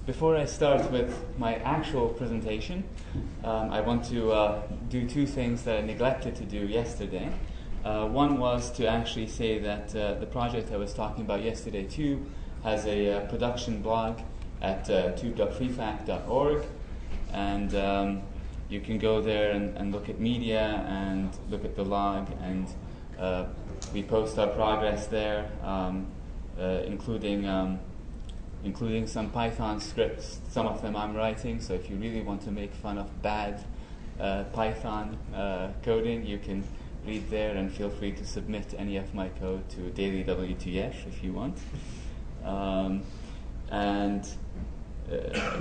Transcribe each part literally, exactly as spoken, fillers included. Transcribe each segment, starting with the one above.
before I start with my actual presentation, um, I want to uh, do two things that I neglected to do yesterday. Uh, one was to actually say that uh, the project I was talking about yesterday, Tube, has a uh, production blog at uh, tube dot freefact dot org, and um, you can go there and, and look at media and look at the log, and uh, we post our progress there, um, uh, including um, including some Python scripts. Some of them I'm writing, so if you really want to make fun of bad uh, Python uh, coding, you can read there, and feel free to submit any of my code to Daily W T F if you want. Um, and uh,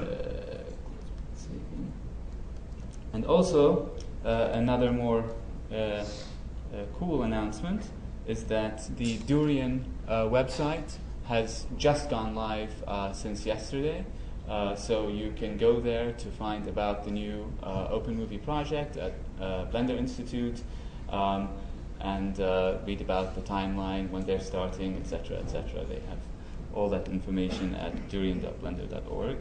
and also uh, another more uh, uh, cool announcement is that the Durian uh, website has just gone live uh, since yesterday. Uh, so you can go there to find about the new uh, Open Movie project at uh, Blender Institute, um, and uh, read about the timeline, when they're starting, et cetera, et cetera. They have all that information at durian dot blender dot org.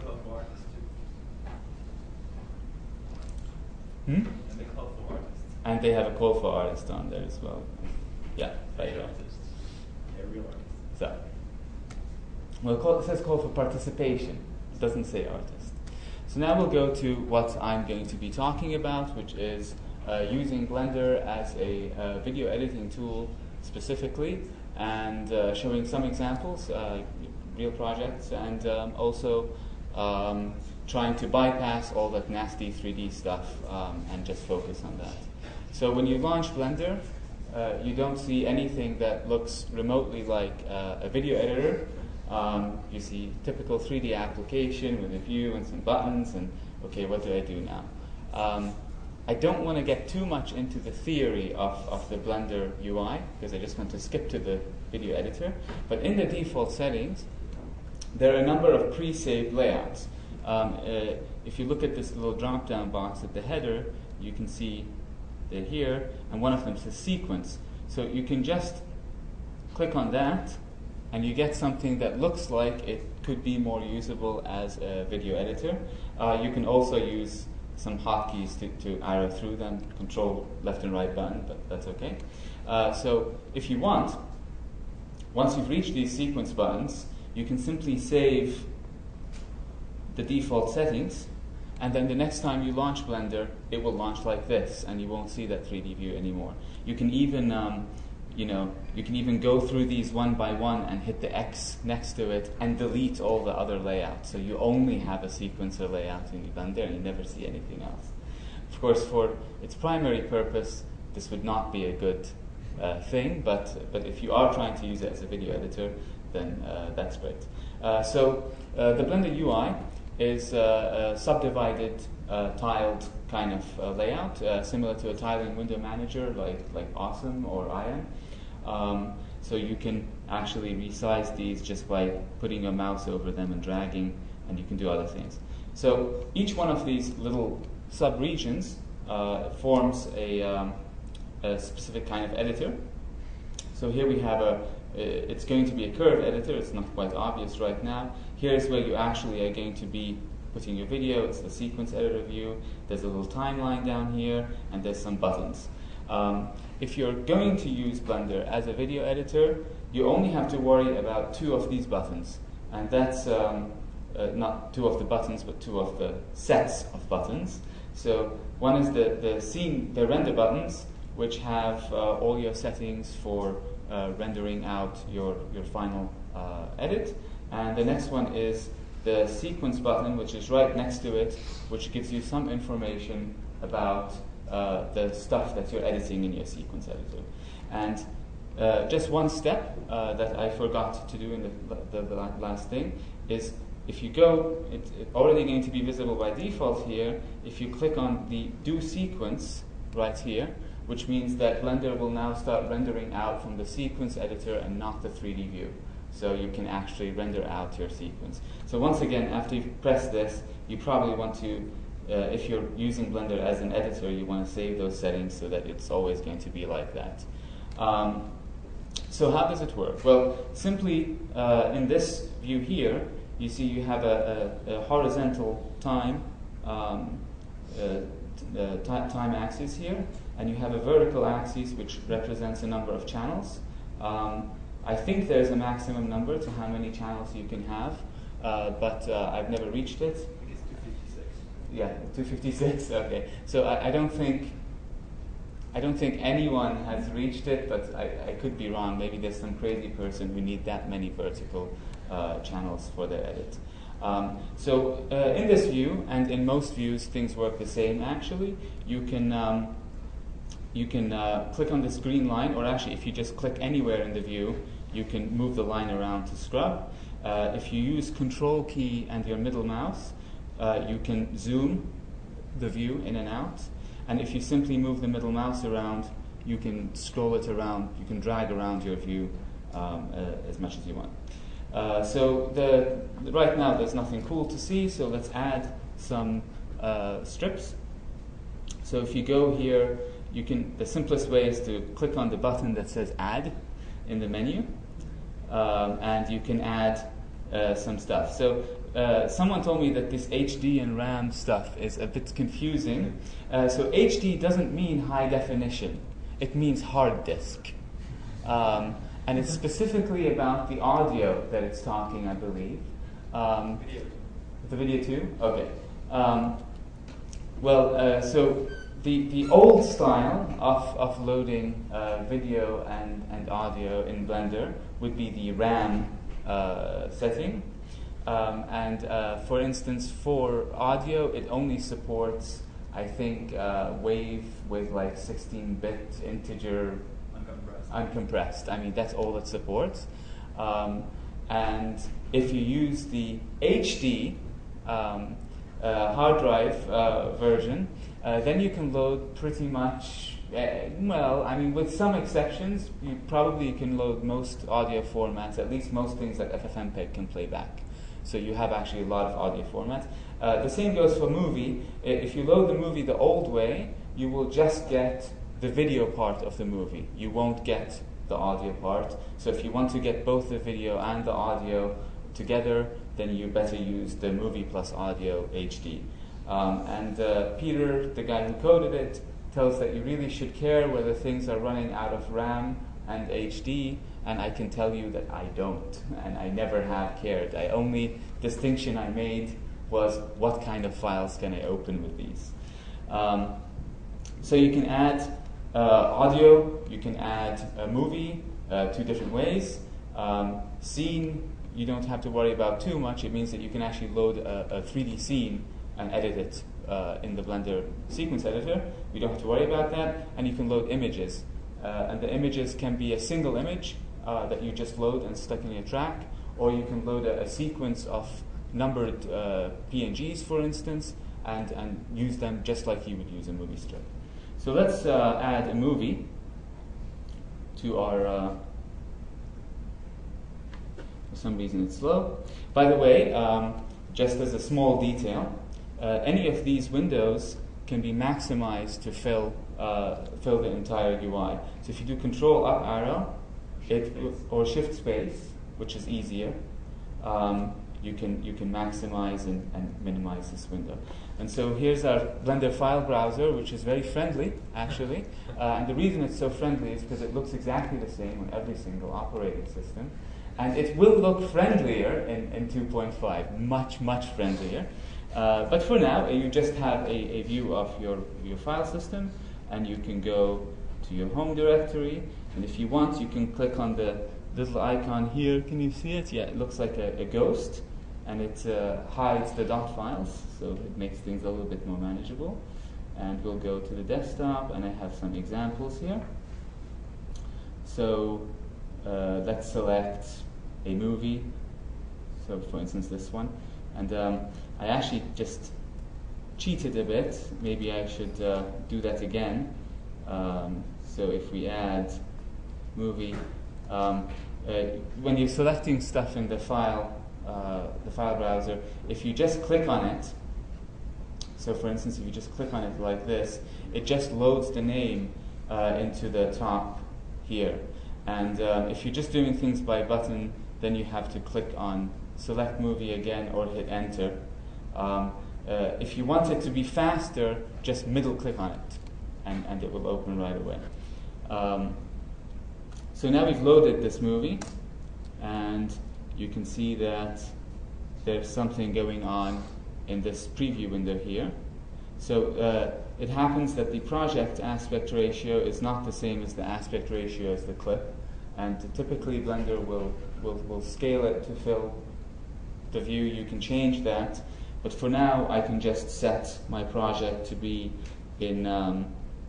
Hmm? And they call for artists. And they have a call for artists on there as well. Yeah, right. Real artists. Yeah, real artists. So, well, call, it says call for participation. It doesn't say artist. So now we'll go to what I'm going to be talking about, which is uh, using Blender as a uh, video editing tool specifically, and uh, showing some examples, uh, real projects, and um, also um, trying to bypass all that nasty three D stuff um, and just focus on that. So when you launch Blender, uh, you don't see anything that looks remotely like uh, a video editor. Um, you see typical three D application with a view and some buttons, and okay, what do I do now? Um, I don't want to get too much into the theory of, of the Blender U I, because I just want to skip to the video editor. But in the default settings, there are a number of pre-saved layouts. Um, uh, if you look at this little drop-down box at the header, you can see they're here, and one of them says sequence. So you can just click on that, and you get something that looks like it could be more usable as a video editor. Uh, you can also use some hotkeys to, to arrow through them, control left and right button, but that's okay. Uh, so if you want, once you've reached these sequence buttons, you can simply save the default settings, and then the next time you launch Blender, it will launch like this, and you won't see that three D view anymore. You can even um, You know, you can even go through these one by one and hit the X next to it and delete all the other layouts. So you only have a sequencer layout in Blender and you never see anything else. Of course, for its primary purpose, this would not be a good uh, thing, but, but if you are trying to use it as a video editor, then uh, that's great. Uh, so uh, the Blender U I is uh, a subdivided, uh, tiled kind of uh, layout, uh, similar to a tiling window manager like, like Awesome or Ion. Um, so you can actually resize these just by putting your mouse over them and dragging, and you can do other things. So each one of these little sub-regions uh, forms a, um, a specific kind of editor. So here we have a, it's going to be a curve editor. It's not quite obvious right now. Here's where you actually are going to be putting your video. It's the sequence editor view. There's a little timeline down here, and there's some buttons. Um, if you're going to use Blender as a video editor, you only have to worry about two of these buttons. And that's um, uh, not two of the buttons, but two of the sets of buttons. So one is the, the scene, the render buttons, which have uh, all your settings for uh, rendering out your, your final uh, edit. And the next one is the sequence button, which is right next to it, which gives you some information about uh, the stuff that you're editing in your sequence editor. And uh, just one step uh, that I forgot to do in the, the, the last thing is, if you go, it's already going to be visible by default here. If you click on the Do Sequence right here, which means that Blender will now start rendering out from the sequence editor and not the three D view. So you can actually render out your sequence. So once again, after you press this, you probably want to, uh, if you're using Blender as an editor, you want to save those settings so that it's always going to be like that. Um, so how does it work? Well, simply uh, in this view here, you see you have a, a, a horizontal time um, uh, the t- time axis here, and you have a vertical axis which represents a number of channels. Um, I think there's a maximum number to how many channels you can have, uh, but uh, I've never reached it. I think it's two fifty-six. Yeah, two fifty-six. Okay, so I, I don't think I don't think anyone has reached it, but I, I could be wrong. Maybe there's some crazy person who need that many vertical uh, channels for their edit. Um, so uh, in this view, and in most views, things work the same. Actually, you can um, you can uh, click on this green line, or actually, if you just click anywhere in the view, you can move the line around to scrub. Uh, if you use Control key and your middle mouse, uh, you can zoom the view in and out. And if you simply move the middle mouse around, you can scroll it around. You can drag around your view um, uh, as much as you want. Uh, so the, the, right now there's nothing cool to see, so let's add some uh, strips. So if you go here, you can. The simplest way is to click on the button that says Add in the menu, um, and you can add uh, some stuff. So uh, someone told me that this H D and RAM stuff is a bit confusing. Uh, so H D doesn't mean high definition; it means hard disk. Um, And it's specifically about the audio that it's talking, I believe. Um, Video. the video too? Okay. Um, well, uh, so the, the old style of, of loading uh, video and, and audio in Blender would be the RAM uh, setting. Um, and uh, for instance, for audio, it only supports, I think, uh, WAV with like sixteen bit integer uncompressed. I mean, that's all it supports. Um, and if you use the H D um, uh, hard drive uh, version, uh, then you can load pretty much, uh, well, I mean, with some exceptions, you probably can load most audio formats, at least most things that F F mpeg can play back. So you have actually a lot of audio formats. Uh, the same goes for movie. If you load the movie the old way, you will just get the video part of the movie. You won't get the audio part. So if you want to get both the video and the audio together, then you better use the movie plus audio H D. Um, and uh, Peter, the guy who coded it, tells that you really should care whether things are running out of RAM and H D, and I can tell you that I don't, and I never have cared. I only distinction I made was what kind of files can I open with these. Um, so you can add Uh, audio, you can add a movie uh, two different ways. Um, scene, you don't have to worry about too much. It means that you can actually load a, a three D scene and edit it uh, in the Blender sequence editor. We don't have to worry about that. And you can load images. Uh, and the images can be a single image uh, that you just load and stuck in your track, or you can load a, a sequence of numbered uh, P N Gs, for instance, and, and use them just like you would use a movie strip. So let's uh, add a movie to our, uh, for some reason it's slow. By the way, um, just as a small detail, uh, any of these windows can be maximized to fill, uh, fill the entire U I. So if you do Control Up arrow, it, or Shift Space, which is easier, um, you can you can maximize and, and minimize this window. And so here's our Blender file browser, which is very friendly, actually. Uh, and the reason it's so friendly is because it looks exactly the same on every single operating system. And it will look friendlier in, in two point five, much, much friendlier. Uh, but for now, you just have a, a view of your, your file system, and you can go to your home directory. And if you want, you can click on the little icon here. Can you see it? Yeah, it looks like a, a ghost. And it uh, hides the dot files, so it makes things a little bit more manageable. And we'll go to the desktop, and I have some examples here. So uh, let's select a movie. So for instance, this one. And um, I actually just cheated a bit. Maybe I should uh, do that again. Um, so if we add movie, um, uh, when you're selecting stuff in the file, Uh, the file browser, if you just click on it, so for instance, if you just click on it like this, it just loads the name uh, into the top here. And um, if you're just doing things by button, then you have to click on select movie again, or hit enter. Um, uh, if you want it to be faster, just middle click on it, and, and it will open right away. Um, so now we've loaded this movie, and you can see that there's something going on in this preview window here. So uh, it happens that the project aspect ratio is not the same as the aspect ratio as the clip, and typically Blender will, will, will scale it to fill the view. You can change that, but for now I can just set my project to be in um,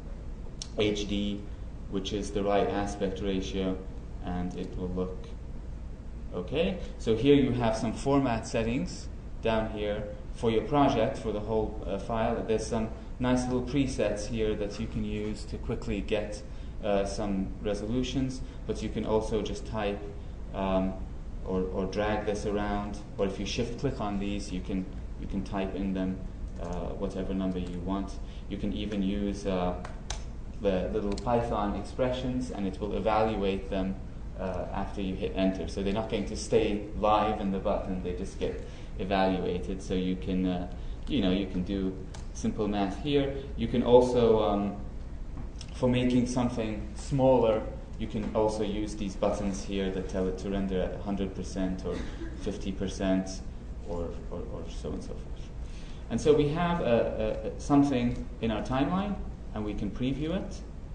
H D, which is the right aspect ratio, and it will look okay. So here you have some format settings down here for your project, for the whole uh, file. There's some nice little presets here that you can use to quickly get uh, some resolutions, but you can also just type um, or, or drag this around, or if you shift click on these, you can you can type in them uh, whatever number you want. You can even use uh, the little Python expressions, and it will evaluate them uh, after you hit enter. So they're not going to stay live in the button, they just get evaluated. So you can uh, you know you can do simple math here. You can also um, for making something smaller, you can also use these buttons here that tell it to render at one hundred percent or fifty percent or, or, or so and so forth. And so we have a, a, something in our timeline, and we can preview it,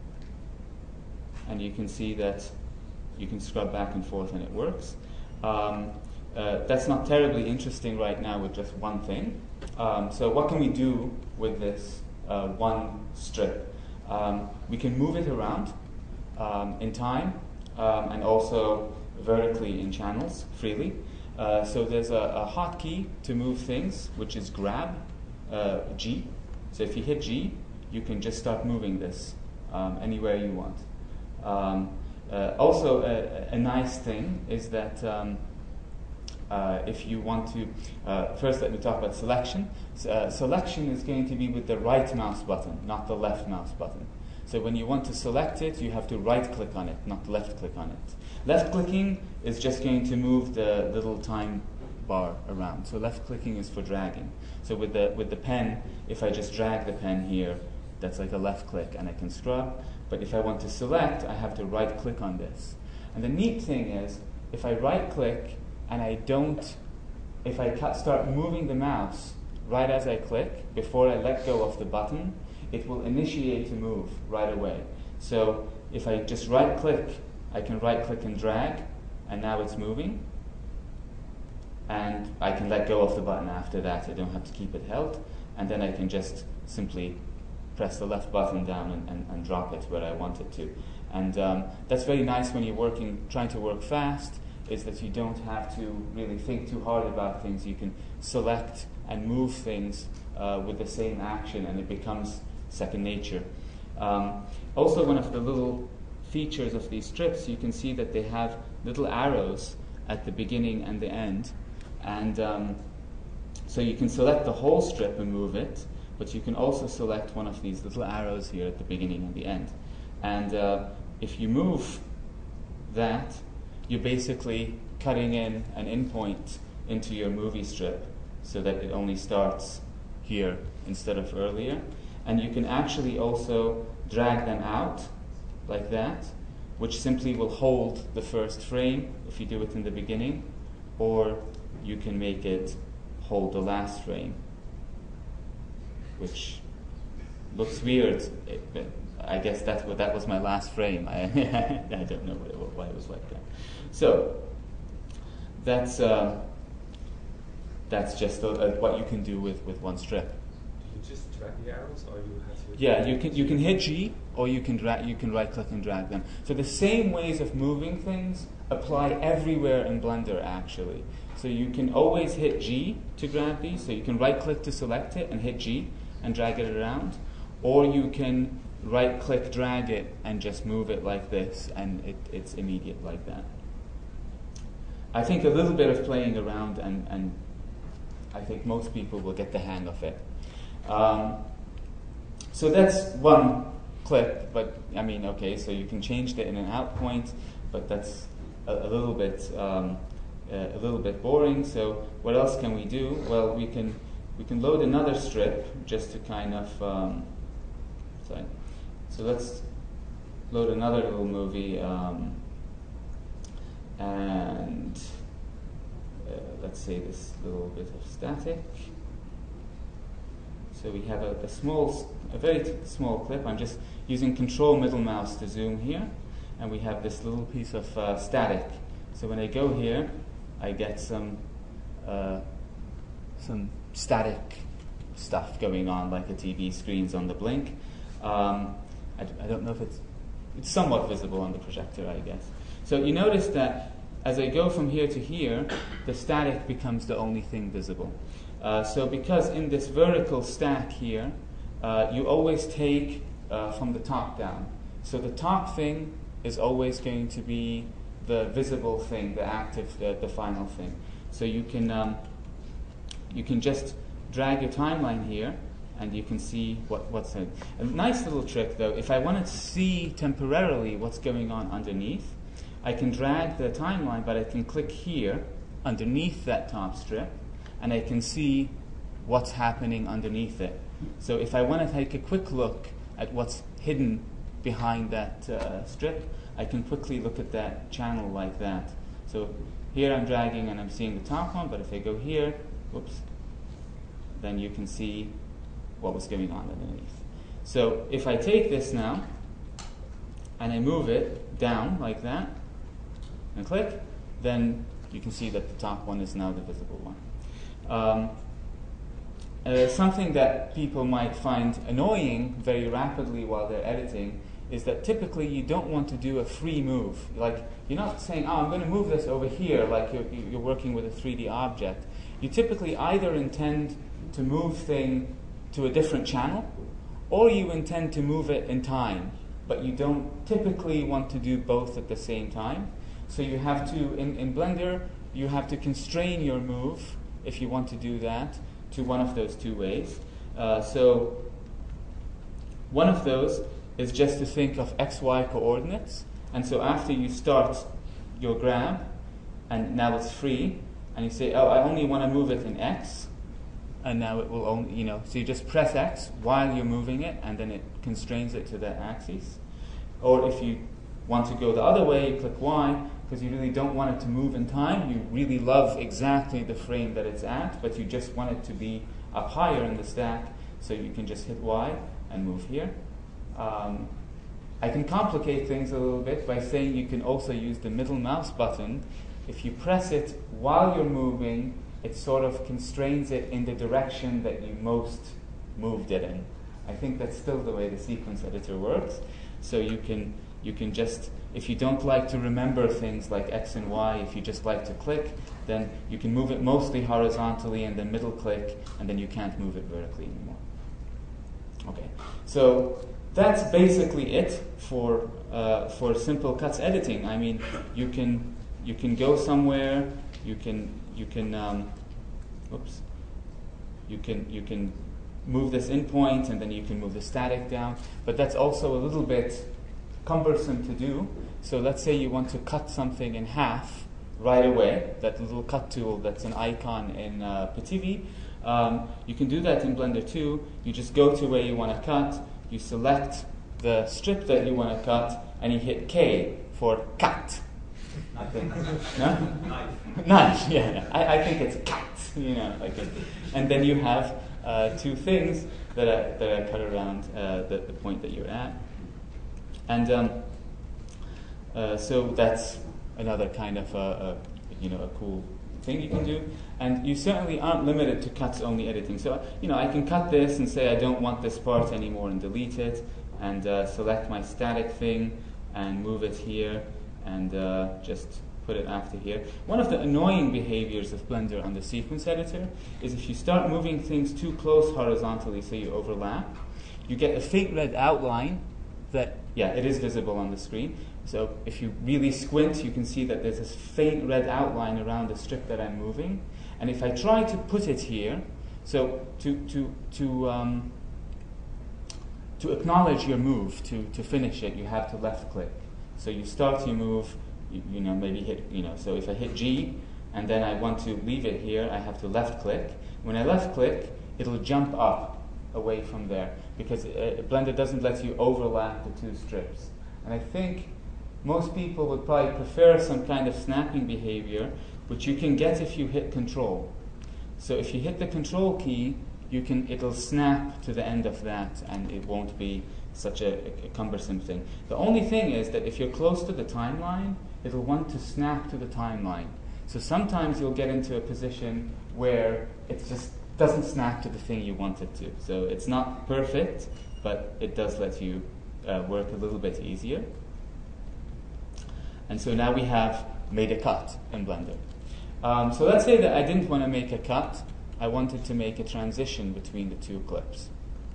and you can see that you can scrub back and forth and it works. Um, uh, that's not terribly interesting right now with just one thing. Um, so what can we do with this uh, one strip? Um, we can move it around um, in time um, and also vertically in channels freely. Uh, so there's a, a hotkey to move things, which is grab, uh, G. So if you hit G, you can just start moving this um, anywhere you want. Um, uh, also, a, a nice thing is that um, uh, if you want to, uh, first let me talk about selection. So, uh, selection is going to be with the right mouse button, not the left mouse button. So when you want to select it, you have to right click on it, not left click on it. Left clicking is just going to move the little time bar around. So left clicking is for dragging. So with the with the pen, if I just drag the pen here, that's like a left click and I can scrub. But if I want to select, I have to right click on this. And the neat thing is, if I right click and I don't, if I start moving the mouse right as I click, before I let go of the button, it will initiate to move right away. So if I just right click, I can right click and drag, and now it's moving. And I can let go of the button after that. I don't have to keep it held. And then I can just simply press the left button down and, and, and drop it where I want it to. And um, that's very nice when you're working, trying to work fast, is that you don't have to really think too hard about things. You can select and move things uh, with the same action, and it becomes second nature. Um, also, one of the little features of these strips, you can see that they have little arrows at the beginning and the end. And um, so you can select the whole strip and move it, but you can also select one of these little arrows here at the beginning and the end. And uh, if you move that, you're basically cutting in an endpoint into your movie strip so that it only starts here instead of earlier. And you can actually also drag them out like that, which simply will hold the first frame if you do it in the beginning, or you can make it hold the last frame, which looks weird, but I guess that's what that was my last frame. I, I don't know what it, why it was like that. So that's uh, that's just a, a, what you can do with, with one strip. Do you just drag the arrows, or you have to? Yeah, you can you can hit G, or you can drag you can right click and drag them. So the same ways of moving things apply everywhere in Blender actually. So you can always hit G to grab these. So you can right click to select it and hit G and drag it around, or you can right click, drag it, and just move it like this, and it, it's immediate like that. I think a little bit of playing around, and, and I think most people will get the hang of it. Um, so that's one clip, but I mean, okay, so you can change the in and out point, but that's a, a little bit um, uh, a little bit boring. So what else can we do? Well, we can we can load another strip just to kind of um, sorry. So let's load another little movie, um, and uh, let's say this little bit of static. So we have a, a small, a very t- small clip. I'm just using Control middle mouse to zoom here, and we have this little piece of uh, static. So when I go here, I get some uh, some static stuff going on, like a T V screen's on the blink. Um, I, d- I don't know if it's it's somewhat visible on the projector, I guess. So you notice that as I go from here to here, the static becomes the only thing visible. Uh, so because in this vertical stack here, uh, you always take uh, from the top down. So the top thing is always going to be the visible thing, the active, the, the final thing. So you can um, you can just drag your timeline here, and you can see what, what's in. A nice little trick, though, if I wanted to see temporarily what's going on underneath, I can drag the timeline, but I can click here underneath that top strip, and I can see what's happening underneath it. So if I want to take a quick look at what's hidden behind that uh, strip, I can quickly look at that channel like that. So here I'm dragging and I'm seeing the top one, but if I go here, whoops, then you can see what was going on underneath. So if I take this now and I move it down like that and click, then you can see that the top one is now the visible one. Um, uh, something that people might find annoying very rapidly while they're editing is that typically you don't want to do a free move. Like, you're not saying, oh, I'm going to move this over here like you're, you're working with a three D object. You typically either intend to move thing to a different channel, or you intend to move it in time, but you don't typically want to do both at the same time. So you have to, in, in Blender, you have to constrain your move, if you want to do that, to one of those two ways. Uh, so one of those is just to think of X Y coordinates. And so after you start your grab, and now it's free, and you say, oh, I only want to move it in X, and now it will only, you know, so you just press X while you're moving it, and then it constrains it to that axis. Or if you want to go the other way, you click Y, because you really don't want it to move in time. You really love exactly the frame that it's at, but you just want it to be up higher in the stack, so you can just hit Y and move here. Um, I can complicate things a little bit by saying you can also use the middle mouse button. If you press it while you're moving, it sort of constrains it in the direction that you most moved it in. I think that's still the way the sequence editor works. So you can you can just, if you don't like to remember things like X and Y, if you just like to click, then you can move it mostly horizontally and then middle click, and then you can't move it vertically anymore. Okay, so that's basically it for uh, for simple cuts editing. I mean, you can you can go somewhere, you can you can um, oops, you can you can move this in point, and then you can move the static down. But that's also a little bit cumbersome to do. So let's say you want to cut something in half right away. That little cut tool that's an icon in uh, Pitivi. Um, you can do that in Blender too. You just go to where you want to cut. You select the strip that you want to cut, and you hit K for cut. I think. No? Knife. Knife, yeah. yeah. I, I think it's cut, you know. Like it. And then you have uh, two things that are, that are cut around uh, the, the point that you're at. And um, uh, so that's another kind of, a, a, you know, a cool thing you can do. And you certainly aren't limited to cuts only editing. So, you know, I can cut this and say I don't want this part anymore and delete it, and uh, select my static thing and move it here, and uh, just put it after here. One of the annoying behaviors of Blender on the sequence editor is if you start moving things too close horizontally so you overlap, you get a faint red outline that, yeah, it is visible on the screen. So if you really squint, you can see that there's this faint red outline around the strip that I'm moving. And if I try to put it here, so to to to um, to acknowledge your move, to to finish it, you have to left click. So you start your move, you, you know, maybe hit, you know. So if I hit G and then I want to leave it here, I have to left click. When I left click, it'll jump up away from there, because uh, Blender doesn't let you overlap the two strips. And I think most people would probably prefer some kind of snapping behavior, which you can get if you hit Control. So if you hit the Control key, you can it'll snap to the end of that, and it won't be such a, a cumbersome thing. The only thing is that if you're close to the timeline, it'll want to snap to the timeline. So sometimes you'll get into a position where it just doesn't snap to the thing you want it to. So it's not perfect, but it does let you uh, work a little bit easier. And so now we have made a cut in Blender. Um, so let's say that I didn't want to make a cut. I wanted to make a transition between the two clips.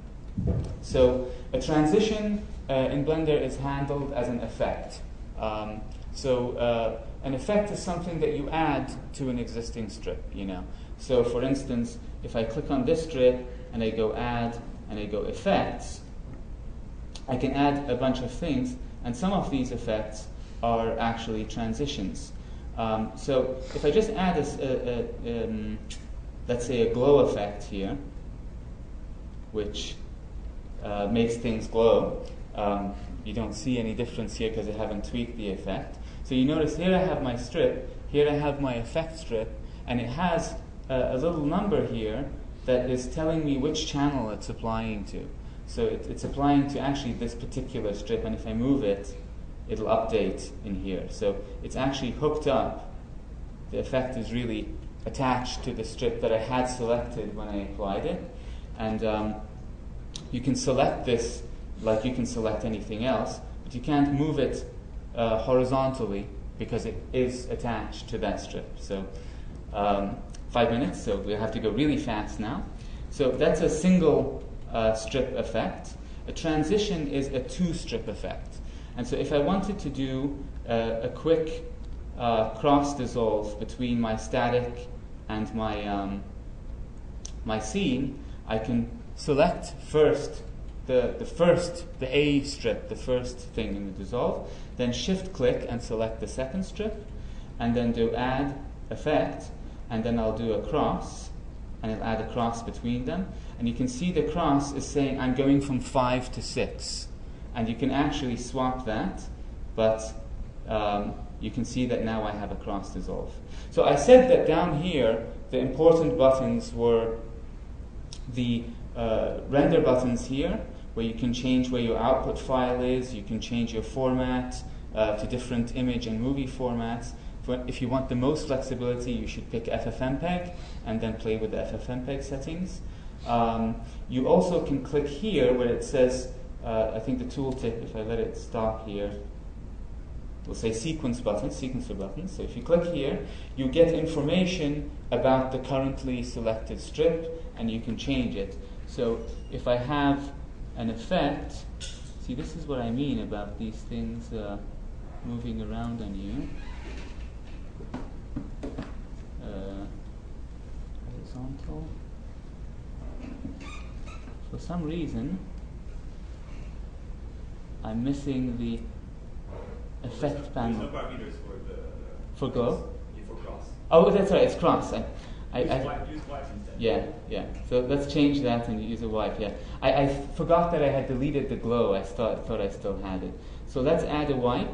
So a transition uh, in Blender is handled as an effect. Um, so uh, an effect is something that you add to an existing strip, you know. So for instance, if I click on this strip and I go add and I go effects, I can add a bunch of things, and some of these effects are actually transitions. Um, so if I just add a, a, a um, let's say a glow effect here, which uh, makes things glow. Um, you don't see any difference here because I haven't tweaked the effect. So you notice here I have my strip, here I have my effect strip, and it has a, a little number here that is telling me which channel it's applying to. So it, it's applying to actually this particular strip, and if I move it, it'll update in here. So it's actually hooked up. The effect is really attached to the strip that I had selected when I applied it. And um, you can select this like you can select anything else, but you can't move it uh, horizontally because it is attached to that strip. So um, five minutes, so we have to go really fast now. So that's a single uh, strip effect. A transition is a two-strip effect. And so if I wanted to do uh, a quick uh, cross dissolve between my static and my, um, my scene, I can select first the, the first, the A strip, the first thing in the dissolve, then shift click and select the second strip, and then do add effect, and then I'll do a cross, and it'll add a cross between them. And you can see the cross is saying I'm going from five to six. And you can actually swap that, but um, you can see that now I have a cross dissolve. So I said that down here, the important buttons were the uh, render buttons here, where you can change where your output file is, you can change your format uh, to different image and movie formats. If you want the most flexibility, you should pick F F mpeg and then play with the F F mpeg settings. Um, you also can click here where it says, uh, I think the tooltip, if I let it stop here, will say sequence buttons, sequencer buttons. So if you click here, you get information about the currently selected strip, and you can change it. So if I have an effect, see, this is what I mean about these things uh, moving around on you. Uh, horizontal. For some reason, I'm missing the effect panel. There's no parameters for the, the for glow? Yeah, for cross. Oh, that's right, it's cross. I, I, use, I, wipe, use wipe instead. yeah, yeah. So let's change that and use a wipe. Yeah, I, I forgot that I had deleted the glow. I thought thought I still had it. So let's add a wipe,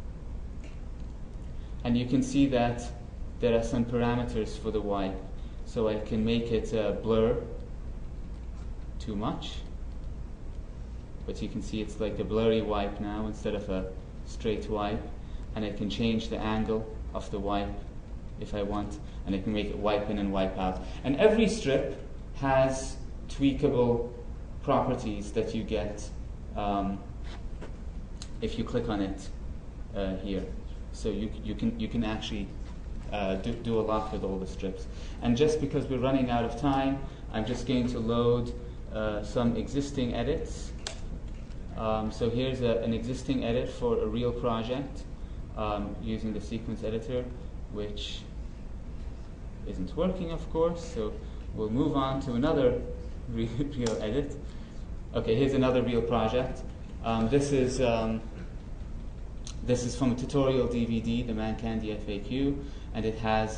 and you can see that there are some parameters for the wipe. So I can make it uh, blur too much, but you can see it's like a blurry wipe now instead of a straight wipe, and I can change the angle of the wipe if I want, and I can make it wipe in and wipe out. And every strip has tweakable properties that you get um, if you click on it uh, here. So you you can you can actually uh, do do a lot with all the strips. And just because we're running out of time, I'm just going to load uh, some existing edits. Um, so here's a, an existing edit for a real project um, using the sequence editor, which isn't working, of course. So we'll move on to another re real edit. Okay, here's another real project. Um, this is um, this is from a tutorial D V D, the Mancandy F A Q, and it has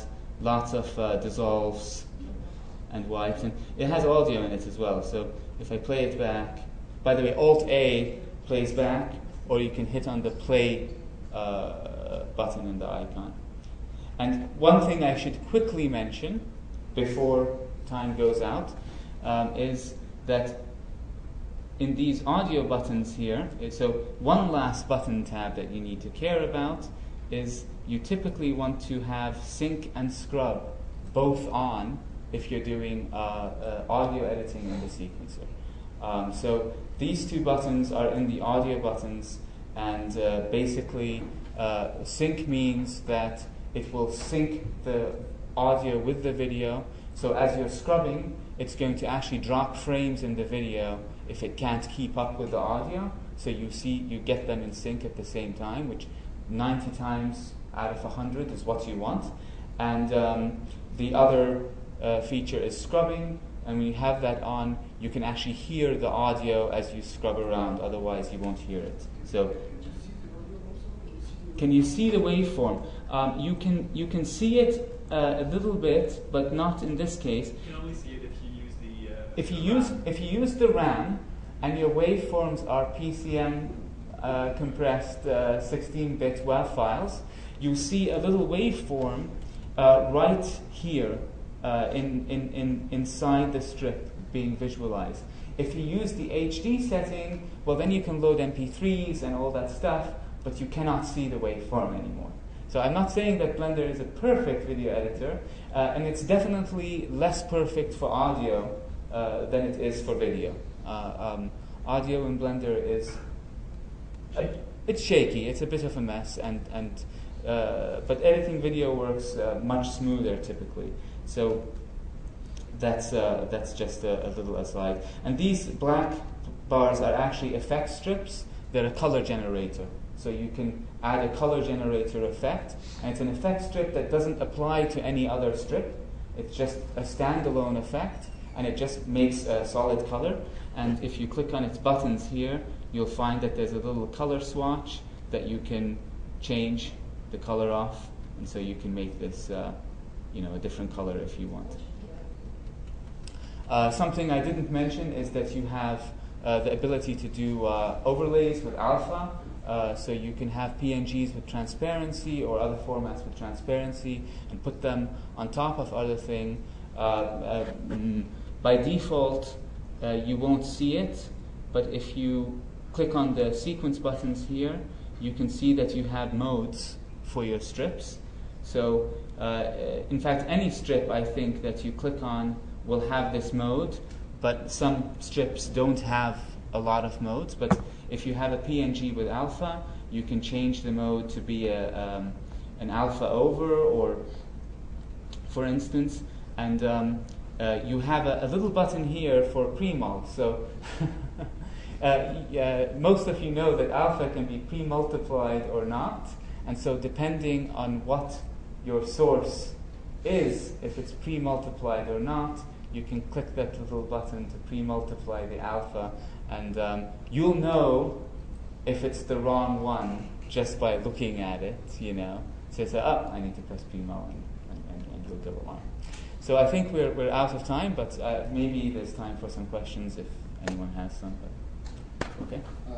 lots of uh, dissolves and wipes, and it has audio in it as well. So if I play it back, by the way, Alt A plays back, or you can hit on the play uh, button in the icon. And one thing I should quickly mention before time goes out um, is that in these audio buttons here, so one last button tab that you need to care about is you typically want to have sync and scrub both on if you're doing uh, uh, audio editing in the sequencer. Um, so these two buttons are in the audio buttons, and uh, basically uh, sync means that it will sync the audio with the video. So as you're scrubbing, it's going to actually drop frames in the video if it can't keep up with the audio. So you see, you get them in sync at the same time, which ninety times out of one hundred is what you want. And um, the other uh, feature is scrubbing, and when you have that on, you can actually hear the audio as you scrub around, otherwise you won't hear it. So, can you see the waveform? Um, you can you can see it uh, a little bit, but not in this case. You can only see it if you use the. Uh, If you the use RAM. if you use the RAM and your waveforms are P C M uh, compressed uh, sixteen bit WAV files, you see a little waveform uh, right here uh, in, in, in inside the strip being visualized. If you use the H D setting, well then you can load M P threes and all that stuff, but you cannot see the waveform anymore. So I'm not saying that Blender is a perfect video editor, uh, and it's definitely less perfect for audio uh, than it is for video. Uh, um, audio in Blender is uh, it's shaky. It's a bit of a mess, and and uh, but editing video works uh, much smoother typically. So that's uh, that's just a, a little aside. And these black bars are actually effect strips. They're a color generator. So you can add a color generator effect, and it's an effect strip that doesn't apply to any other strip. It's just a standalone effect, and it just makes a solid color. And if you click on its buttons here, you'll find that there's a little color swatch that you can change the color off, and so you can make this, uh, you know, a different color if you want. Uh, something I didn't mention is that you have uh, the ability to do uh, overlays with alpha. Uh, so you can have P N Gs with transparency or other formats with transparency and put them on top of other thing. Uh, uh, mm, by default, uh, you won't see it, but if you click on the sequence buttons here, you can see that you have modes for your strips. So uh, in fact, any strip I think that you click on will have this mode, but some strips don't have a lot of modes. But if you have a P N G with alpha, you can change the mode to be a, um, an alpha over, or for instance, and um, uh, you have a, a little button here for pre-mul. So uh, uh, most of you know that alpha can be pre-multiplied or not, and so depending on what your source is, if it's pre-multiplied or not, you can click that little button to pre-multiply the alpha, and um, you'll know if it's the wrong one just by looking at it, you know. So you say, oh, I need to press pre-mul, and, and, and you'll go along. So I think we're we're out of time, but uh, maybe there's time for some questions if anyone has some. But, okay. Uh,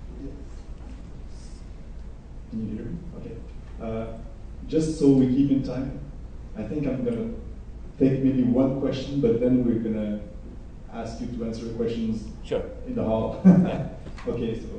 Can you hear me? Okay. Uh, just so we keep in time, I think I'm gonna take maybe one question, but then we're gonna ask you to answer questions Sure. in the hall. Yeah. Okay, so.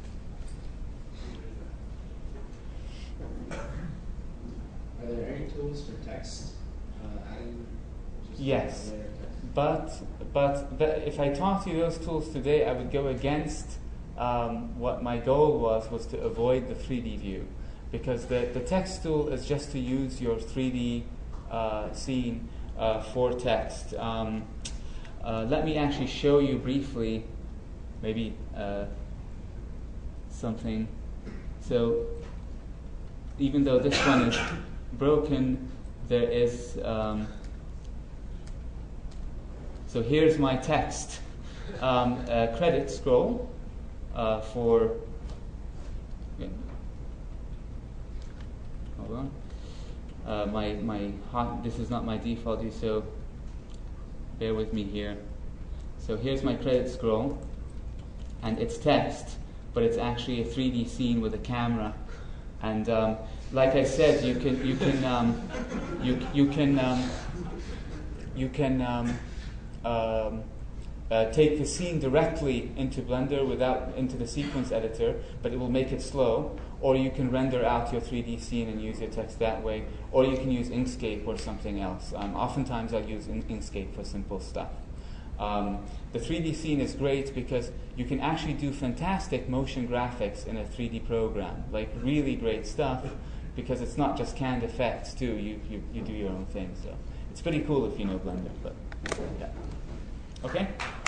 Are there any tools for text? Uh, adding just Yes. a layer of text? But but the, if I taught you those tools today, I would go against um, what my goal was, was to avoid the three D view. Because the, the text tool is just to use your three D uh, scene uh, for text. Um, uh, let me actually show you briefly, maybe uh, something. So even though this one is broken, there is, um, so here's my text. Um, a credit scroll uh, for, hold on. uh, my my hot. This is not my default view, so bear with me here. So here's my credit scroll, and it's text, but it's actually a three D scene with a camera. And um, like I said, you can you can um, you you can um, you can um, um, uh, take the scene directly into Blender without into the sequence editor, but it will make it slow. Or you can render out your three D scene and use your text that way. Or you can use Inkscape or something else. Um, oftentimes I'll use in- Inkscape for simple stuff. Um, the three D scene is great because you can actually do fantastic motion graphics in a three D program, like really great stuff, because it's not just canned effects too. You, you, you do your own thing. So it's pretty cool if you know Blender. But yeah. Okay.